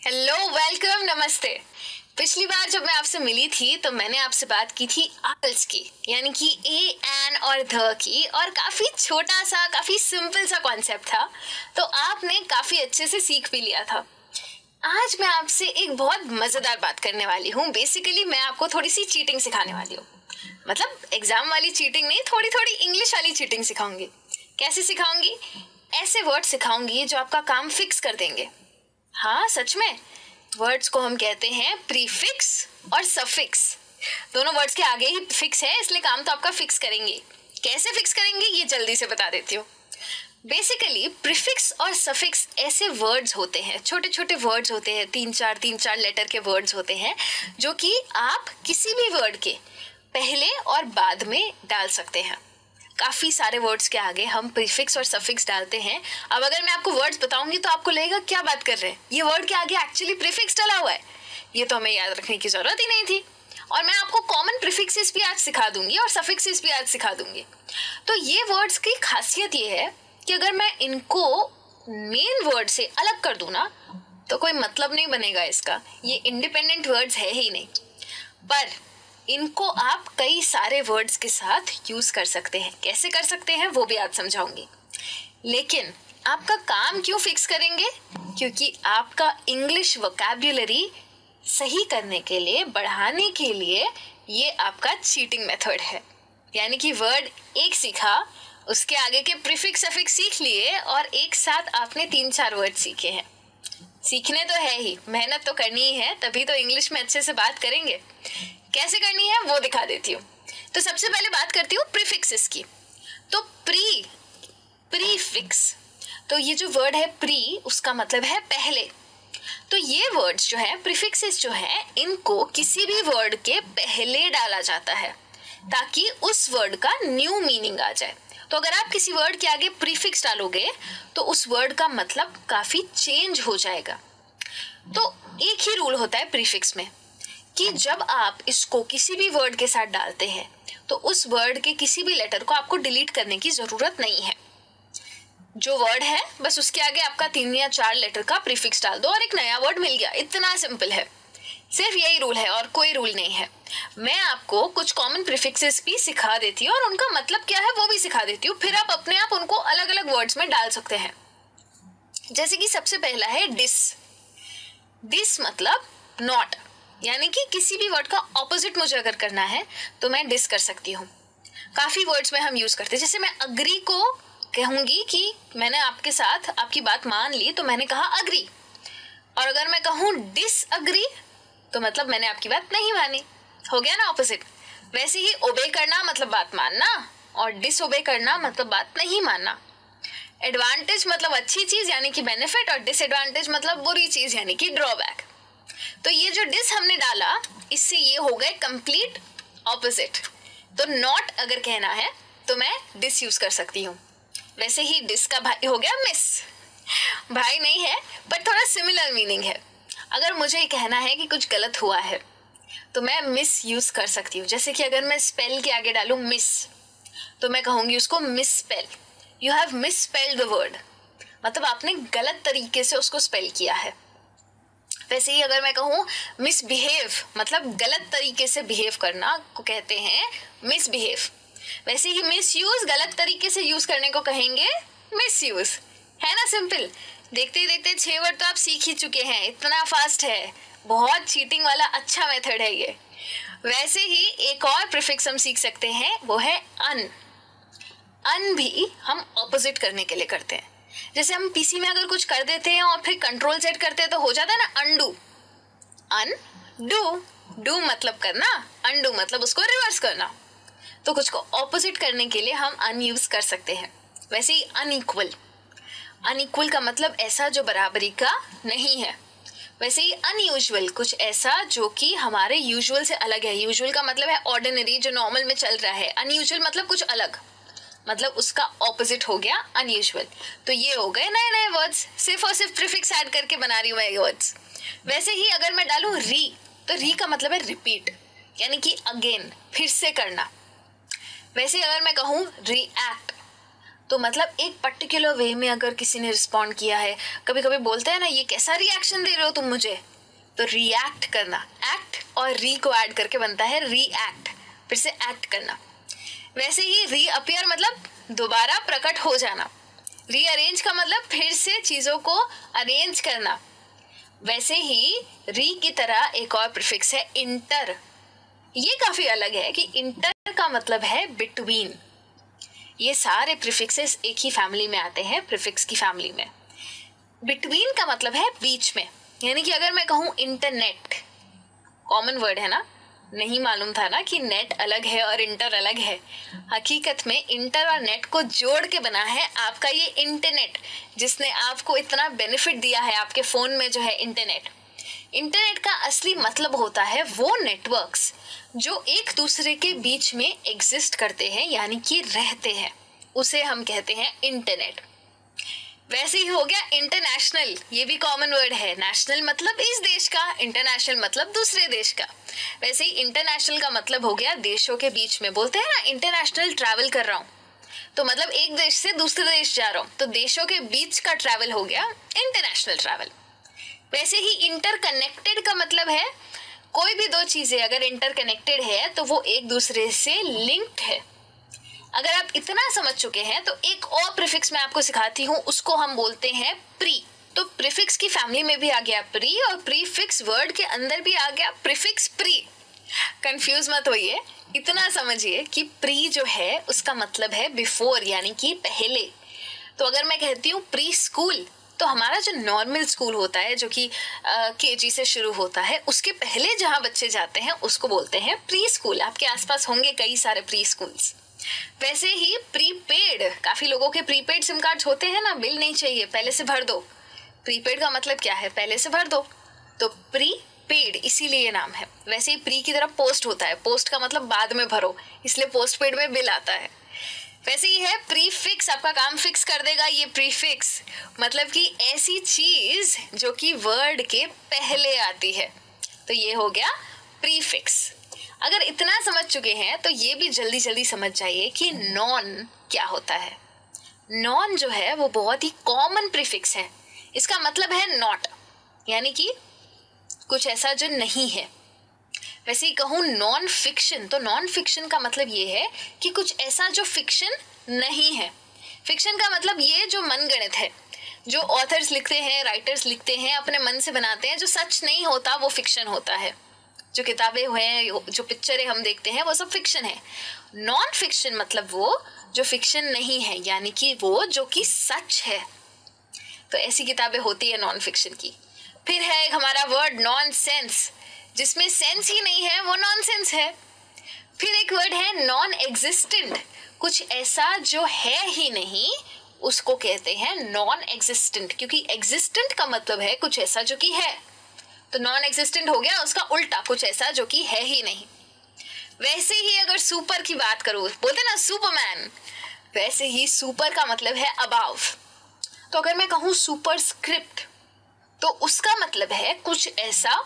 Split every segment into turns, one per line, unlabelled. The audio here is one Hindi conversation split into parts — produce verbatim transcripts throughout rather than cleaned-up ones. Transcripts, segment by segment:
हेलो, वेलकम, नमस्ते। पिछली बार जब मैं आपसे मिली थी तो मैंने आपसे बात की थी आल्स की, यानी कि ए, एन और ध की, और काफी छोटा सा, काफी सिंपल सा कॉन्सेप्ट था, तो आपने काफी अच्छे से सीख भी लिया था। आज मैं आपसे एक बहुत मजेदार बात करने वाली हूँ। बेसिकली मैं आपको थोड़ी सी चीटिंग सिखाने वाली हूँ। मतलब एग्जाम वाली चीटिंग नहीं, थोड़ी थोड़ी इंग्लिश वाली चीटिंग सिखाऊंगी। कैसे सिखाऊंगी? ऐसे वर्ड सिखाऊंगी जो आपका काम फिक्स कर देंगे। हाँ, सच में। वर्ड्स को हम कहते हैं प्रीफिक्स और सफिक्स। दोनों वर्ड्स के आगे ही फिक्स है, इसलिए काम तो आपका फिक्स करेंगे। कैसे फिक्स करेंगे ये जल्दी से बता देती हूँ। बेसिकली प्रीफिक्स और सफिक्स ऐसे वर्ड्स होते हैं, छोटे छोटे वर्ड्स होते हैं, तीन चार तीन चार लेटर के वर्ड्स होते हैं, जो कि आप किसी भी वर्ड के पहले और बाद में डाल सकते हैं। काफी सारे वर्ड्स के आगे हम प्रीफिक्स और सफिक्स डालते हैं। अब अगर मैं आपको वर्ड्स बताऊंगी तो आपको लगेगा क्या बात कर रहे हैं, ये वर्ड के आगे एक्चुअली प्रीफिक्स डाला हुआ है। ये तो हमें याद रखने की जरूरत ही नहीं थी। और मैं आपको कॉमन प्रीफिक्सेस भी आज सिखा दूंगी और सफिक्सेस भी आज सिखा दूंगी। तो ये वर्ड्स की खासियत ये है कि अगर मैं इनको मेन वर्ड से अलग कर दूं ना, तो कोई मतलब नहीं बनेगा इसका। ये इंडिपेंडेंट वर्ड्स है ही नहीं। पर इनको आप कई सारे वर्ड्स के साथ यूज कर सकते हैं। कैसे कर सकते हैं वो भी आज समझाऊंगी। लेकिन आपका काम क्यों फिक्स करेंगे? क्योंकि आपका इंग्लिश वोकैब्युलरी सही करने के लिए, बढ़ाने के लिए, ये आपका चीटिंग मेथड है। यानी कि वर्ड एक सीखा, उसके आगे के प्रीफिक्स सफिक्स सीख लिए, और एक साथ आपने तीन चार वर्ड सीखे हैं। सीखने तो है ही, मेहनत तो करनी ही है, तभी तो इंग्लिश में अच्छे से बात करेंगे। कैसे करनी है वो दिखा देती हूँ। तो सबसे पहले बात करती हूँ प्रीफिक्सेस की। तो प्री प्रीफिक्स, तो ये जो वर्ड है प्री, उसका मतलब है पहले। तो ये वर्ड्स जो है, प्रीफिक्सेस जो है, इनको किसी भी वर्ड के पहले डाला जाता है ताकि उस वर्ड का न्यू मीनिंग आ जाए। तो अगर आप किसी वर्ड के आगे प्रीफिक्स डालोगे तो उस वर्ड का मतलब काफी चेंज हो जाएगा। तो एक ही रूल होता है प्रीफिक्स में कि जब आप इसको किसी भी वर्ड के साथ डालते हैं तो उस वर्ड के किसी भी लेटर को आपको डिलीट करने की जरूरत नहीं है। जो वर्ड है बस उसके आगे आपका तीन या चार लेटर का प्रीफिक्स डाल दो और एक नया वर्ड मिल गया। इतना सिंपल है। सिर्फ यही रूल है और कोई रूल नहीं है। मैं आपको कुछ कॉमन प्रीफिक्सेस भी सिखा देती हूँ और उनका मतलब क्या है वो भी सिखा देती हूँ। फिर आप अपने आप उनको अलग अलग वर्ड्स में डाल सकते हैं। जैसे कि सबसे पहला है डिस। डिस मतलब नॉट, यानी कि किसी भी वर्ड का ऑपोजिट मुझे अगर करना है तो मैं डिस कर सकती हूँ। काफी वर्ड्स में हम यूज करते हैं। जैसे मैं अग्री को कहूंगी कि मैंने आपके साथ आपकी बात मान ली, तो मैंने कहा अग्री। और अगर मैं कहूँ डिसअग्री तो मतलब मैंने आपकी बात नहीं मानी। हो गया ना ऑपोजिट। वैसे ही ओबे करना मतलब बात मानना, और डिसओबे करना मतलब बात नहीं मानना। एडवांटेज मतलब अच्छी चीज यानी कि बेनिफिट, और डिसएडवांटेज मतलब बुरी चीज यानी कि ड्रॉबैक। तो ये जो डिस हमने डाला, इससे ये हो गए कंप्लीट ऑपोजिट। तो नॉट अगर कहना है तो मैं डिस यूज कर सकती हूँ। वैसे ही डिस का भाई हो गया मिस। भाई नहीं है पर थोड़ा सिमिलर मीनिंग है। अगर मुझे कहना है कि कुछ गलत हुआ है तो मैं मिस यूज कर सकती हूँ। जैसे कि अगर मैं स्पेल के आगे डालूं मिस, तो मैं कहूंगी उसको misspell. You have misspelled the word, मतलब आपने गलत तरीके से उसको स्पेल किया है। वैसे ही अगर मैं कहूँ मिसबिहेव, मतलब गलत तरीके से बिहेव करना को कहते हैं मिसबिहेव। वैसे ही मिसयूज, गलत तरीके से यूज करने को कहेंगे मिसयूज। है ना सिंपल। देखते ही देखते छह वर्ड तो आप सीख ही चुके हैं। इतना फास्ट है, बहुत चीटिंग वाला अच्छा मेथड है ये। वैसे ही एक और प्रीफिक्स हम सीख सकते हैं, वो है अन। अन भी हम ऑपोजिट करने के लिए करते हैं। जैसे हम पीसी में अगर कुछ कर देते हैं और फिर कंट्रोल सेट करते हैं तो हो जाता है ना अनडू। अन डू, डू मतलब करना, अनडू मतलब उसको रिवर्स करना। तो कुछ को ऑपोजिट करने के लिए हम अन यूज कर सकते हैं। वैसे ही अनइक्वल, अनइक्वल का मतलब ऐसा जो बराबरी का नहीं है। वैसे ही अनयूजुअल, कुछ ऐसा जो कि हमारे यूजुअल से अलग है। यूजुअल का मतलब है ऑर्डिनरी, जो नॉर्मल में चल रहा है। अनयूजुअल मतलब कुछ अलग, मतलब उसका ऑपोजिट हो गया अनयूजुअल। तो ये हो गए नए नए वर्ड्स। सिर्फ और सिर्फ प्रीफिक्स ऐड करके बना रही हूँ मैं ये वर्ड्स। वैसे ही अगर मैं डालूं री, तो री का मतलब है रिपीट, यानी कि अगेन, फिर से करना। वैसे अगर मैं कहूँ रिएक्ट, तो मतलब एक पर्टिकुलर वे में अगर किसी ने रिस्पॉन्ड किया है, कभी कभी बोलते हैं ना ये कैसा रिएक्शन दे रहे हो तुम मुझे, तो रिएक्ट करना, एक्ट और री को ऐड करके बनता है रिएक्ट, फिर से एक्ट करना। वैसे ही रीअपियर मतलब दोबारा प्रकट हो जाना, रीअरेंज का मतलब फिर से चीजों को अरेंज करना। वैसे ही री की तरह एक और प्रीफिक्स है इंटर। ये काफी अलग है कि इंटर का मतलब है बिटवीन। ये सारे प्रीफिक्सेस एक ही फैमिली में आते हैं, प्रीफिक्स की फैमिली में। बिटवीन का मतलब है बीच में, यानी कि अगर मैं कहूँ इंटरनेट, कॉमन वर्ड है ना, नहीं मालूम था ना कि नेट अलग है और इंटर अलग है। हकीकत में इंटर और नेट को जोड़ के बना है आपका ये इंटरनेट, जिसने आपको इतना बेनिफिट दिया है आपके फोन में जो है इंटरनेट। इंटरनेट का असली मतलब होता है वो नेटवर्क्स जो एक दूसरे के बीच में एग्जिस्ट करते हैं, यानी कि रहते हैं, उसे हम कहते हैं इंटरनेट। वैसे ही हो गया इंटरनेशनल, ये भी कॉमन वर्ड है। नेशनल मतलब इस देश का, इंटरनेशनल मतलब दूसरे देश का। वैसे ही इंटरनेशनल का मतलब हो गया देशों के बीच में। बोलते हैं ना इंटरनेशनल ट्रैवल कर रहा हूँ, तो मतलब एक देश से दूसरे देश जा रहा हूँ, तो देशों के बीच का ट्रैवल हो गया इंटरनेशनल ट्रैवल। वैसे ही इंटरकनेक्टेड का मतलब है कोई भी दो चीजें अगर इंटरकनेक्टेड है तो वो एक दूसरे से लिंक्ड है। अगर आप इतना समझ चुके हैं तो एक और प्रीफिक्स मैं आपको सिखाती हूँ, उसको हम बोलते हैं प्री। तो प्रीफिक्स की फैमिली में भी आ गया प्री, और प्रीफिक्स वर्ड के अंदर भी आ गया प्रीफिक्स प्री। कंफ्यूज मत होइए, इतना समझिए कि प्री जो है उसका मतलब है बिफोर, यानी कि पहले। तो अगर मैं कहती हूँ प्री स्कूल, तो हमारा जो नॉर्मल स्कूल होता है जो कि केजी से शुरू होता है, उसके पहले जहाँ बच्चे जाते हैं उसको बोलते हैं प्री स्कूल। आपके आसपास होंगे कई सारे प्री स्कूल्स। वैसे ही प्रीपेड, काफी लोगों के प्रीपेड सिम कार्ड्स होते हैं ना, बिल नहीं चाहिए पहले से भर दो। प्रीपेड का मतलब क्या है, पहले से भर दो, तो प्रीपेड इसीलिए नाम है। वैसे ही प्री की तरह पोस्ट होता है, पोस्ट का मतलब बाद में भरो, इसलिए पोस्टपेड में बिल आता है। वैसे ही है प्रीफिक्स, आपका काम फिक्स कर देगा ये प्रीफिक्स, मतलब कि ऐसी चीज जो कि वर्ड के पहले आती है, तो ये हो गया प्रीफिक्स। अगर इतना समझ चुके हैं तो ये भी जल्दी जल्दी समझ जाइए कि नॉन क्या होता है। नॉन जो है वो बहुत ही कॉमन प्रीफिक्स है। इसका मतलब है नॉट, यानी कि कुछ ऐसा जो नहीं है। वैसे ही कहूँ नॉन फिक्शन, तो नॉन फिक्शन का मतलब ये है कि कुछ ऐसा जो फिक्शन नहीं है। फिक्शन का मतलब ये जो मनगढ़ंत है, जो ऑथर्स लिखते हैं, राइटर्स लिखते हैं, अपने मन से बनाते हैं, जो सच नहीं होता वो फिक्शन होता है। जो किताबें हैं, जो पिक्चरें हम देखते हैं, वो सब फिक्शन है। नॉन फिक्शन मतलब वो जो फिक्शन नहीं है, यानी कि वो जो कि सच है। तो ऐसी किताबें होती है नॉन फिक्शन की। फिर है एक हमारा वर्ड नॉनसेंस, जिसमें सेंस ही नहीं है, वो नॉनसेंस है। फिर एक वर्ड है नॉन एग्जिस्टेंट, कुछ ऐसा जो है ही नहीं उसको कहते हैं नॉन एग्जिस्टेंट, क्योंकि एग्जिस्टेंट का मतलब है कुछ ऐसा जो कि है, तो नॉन एग्जिस्टेंट हो गया उसका उल्टा, कुछ ऐसा जो कि है ही नहीं। वैसे ही अगर सुपर की बात करूं, बोलते ना सुपरमैन, वैसे ही सुपर का मतलब है अबाव। तो अगर मैं कहूं सुपर स्क्रिप्ट, तो उसका मतलब है कुछ ऐसा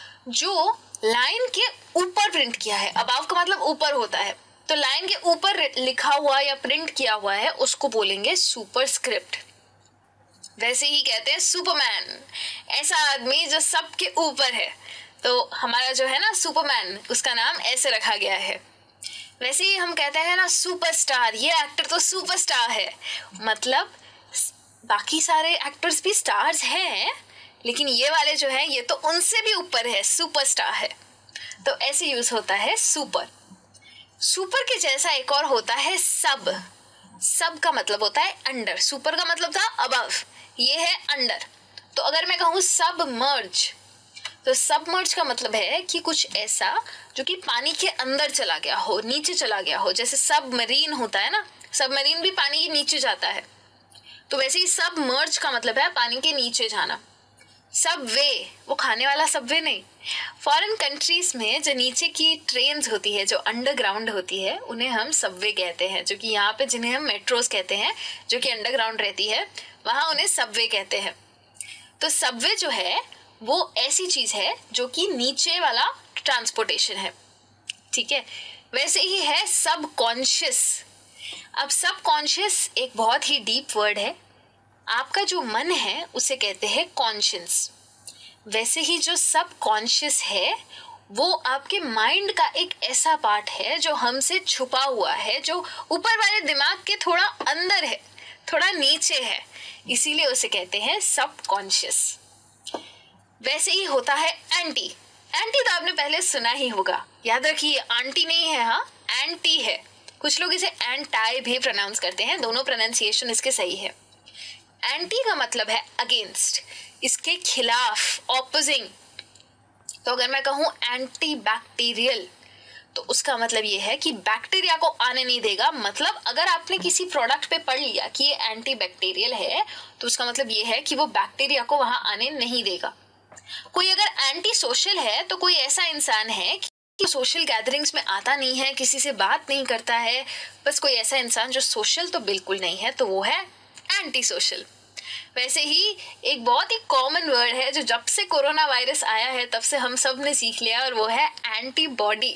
जो लाइन के ऊपर प्रिंट किया है। अबाव का मतलब ऊपर होता है, तो लाइन के ऊपर लिखा हुआ या प्रिंट किया हुआ है उसको बोलेंगे सुपर स्क्रिप्ट। वैसे ही कहते हैं सुपरमैन, ऐसा आदमी जो सबके ऊपर है, तो हमारा जो है ना सुपरमैन, उसका नाम ऐसे रखा गया है। वैसे ही हम कहते हैं ना सुपरस्टार, ये एक्टर तो सुपरस्टार है, मतलब बाकी सारे एक्टर्स भी स्टार्स हैं, लेकिन ये वाले जो है ये तो उनसे भी ऊपर है, सुपरस्टार है। तो ऐसे यूज होता है सुपर। सुपर के जैसा एक और होता है सब। सब का मतलब होता है अंडर, सुपर का मतलब था अबव, ये है अंडर। तो अगर मैं कहूँ सबमर्ज, तो सबमर्ज का मतलब है कि कुछ ऐसा जो कि पानी के अंदर चला गया हो, नीचे चला गया हो। जैसे सबमरीन होता है ना, सबमरीन भी पानी के नीचे जाता है, तो वैसे ही सबमर्ज का मतलब है पानी के नीचे जाना। सबवे, वो खाने वाला सबवे नहीं। फॉरेन कंट्रीज में जो नीचे की ट्रेन्स होती है, जो अंडरग्राउंड होती है, उन्हें हम सबवे कहते हैं। जो कि यहाँ पे जिन्हें हम मेट्रोस कहते हैं, जो कि अंडरग्राउंड रहती है, वहाँ उन्हें सबवे कहते हैं। तो सबवे जो है वो ऐसी चीज है जो कि नीचे वाला ट्रांसपोर्टेशन है, ठीक है। वैसे ही है सबकॉन्शियस, अब सबकॉन्शियस एक बहुत ही डीप वर्ड है। आपका जो मन है उसे कहते हैं कॉन्शियस। वैसे ही जो सबकॉन्शियस है वो आपके माइंड का एक ऐसा पार्ट है जो हमसे छुपा हुआ है, जो ऊपर वाले दिमाग के थोड़ा अंदर है, थोड़ा नीचे है, इसीलिए उसे कहते हैं सबकॉन्शियस। वैसे ही होता है एंटी। एंटी तो आपने पहले सुना ही होगा, याद रखिए आंटी नहीं है, हाँ एंटी है। कुछ लोग इसे एंटाई भी प्रोनाउंस करते हैं, दोनों प्रोनाउंसिएशन इसके सही है। एंटी का मतलब है अगेंस्ट, इसके खिलाफ, ऑपोजिंग। तो अगर मैं कहूँ एंटी बैक्टीरियल तो उसका मतलब ये है कि बैक्टीरिया को आने नहीं देगा। मतलब अगर आपने किसी प्रोडक्ट पे पढ़ लिया कि ये एंटी बैक्टीरियल है तो उसका मतलब ये है कि वो बैक्टीरिया को वहां आने नहीं देगा। कोई अगर एंटी सोशल है तो कोई ऐसा इंसान है कि सोशल गैदरिंग्स में आता नहीं है, किसी से बात नहीं करता है, बस कोई ऐसा इंसान जो सोशल तो बिल्कुल नहीं है, तो वो है एंटी सोशल। वैसे ही एक बहुत ही कॉमन वर्ड है जो जब से कोरोना वायरस आया है तब से हम सब ने सीख लिया, और वो है एंटीबॉडी।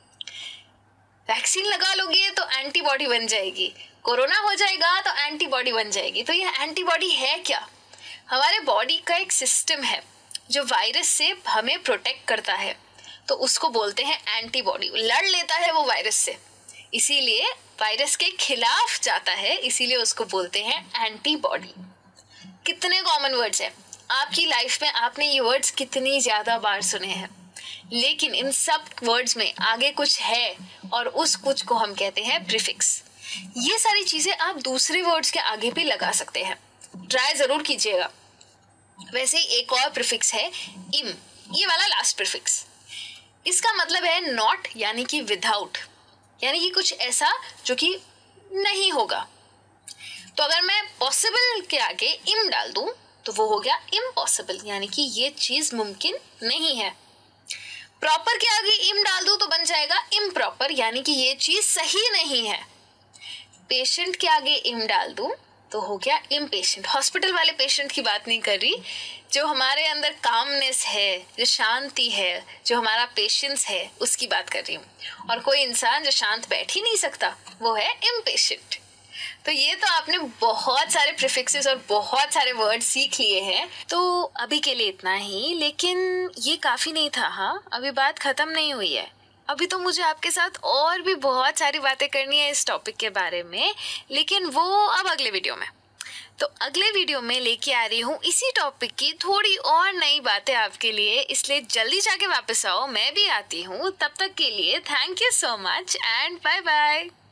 वैक्सीन लगा लोगे तो एंटीबॉडी बन जाएगी, कोरोना हो जाएगा तो एंटीबॉडी बन जाएगी। तो ये एंटीबॉडी है क्या? हमारे बॉडी का एक सिस्टम है जो वायरस से हमें प्रोटेक्ट करता है, तो उसको बोलते हैं एंटीबॉडी। लड़ लेता है वो वायरस से, इसीलिए वायरस के खिलाफ जाता है, इसीलिए उसको बोलते हैं एंटीबॉडी। कितने कॉमन वर्ड्स हैं आपकी लाइफ में, आपने ये वर्ड्स कितनी ज्यादा बार सुने हैं, लेकिन इन सब वर्ड्स में आगे कुछ है और उस कुछ को हम कहते हैं प्रीफिक्स। ये सारी चीजें आप दूसरे वर्ड्स के आगे भी लगा सकते हैं, ट्राई जरूर कीजिएगा। वैसे ही एक और प्रीफिक्स है इम, ये वाला लास्ट प्रीफिक्स। इसका मतलब है नॉट, यानी कि विदाउट, यानी कि कुछ ऐसा जो कि नहीं होगा। तो अगर मैं पॉसिबल के आगे इम डाल दूं तो वो हो गया इम्पॉसिबल, यानी कि ये चीज मुमकिन नहीं है। प्रॉपर के आगे इम डाल दूं तो बन जाएगा इम्प्रॉपर, यानी कि ये चीज सही नहीं है। पेशेंट के आगे इम डाल दूं तो हो गया इम्पेशेंट। हॉस्पिटल वाले पेशेंट की बात नहीं कर रही, जो हमारे अंदर कामनेस है, जो शांति है, जो हमारा पेशेंस है, उसकी बात कर रही हूँ। और कोई इंसान जो शांत बैठ ही नहीं सकता वो है इम्पेशेंट। तो ये तो आपने बहुत सारे प्रीफिक्सेस और बहुत सारे वर्ड सीख लिए हैं। तो अभी के लिए इतना ही, लेकिन ये काफी नहीं था। हाँ, अभी बात खत्म नहीं हुई है, अभी तो मुझे आपके साथ और भी बहुत सारी बातें करनी है इस टॉपिक के बारे में, लेकिन वो अब अगले वीडियो में। तो अगले वीडियो में लेके आ रही हूँ इसी टॉपिक की थोड़ी और नई बातें आपके लिए, इसलिए जल्दी जाके वापस आओ, मैं भी आती हूँ। तब तक के लिए thank you so much and bye bye.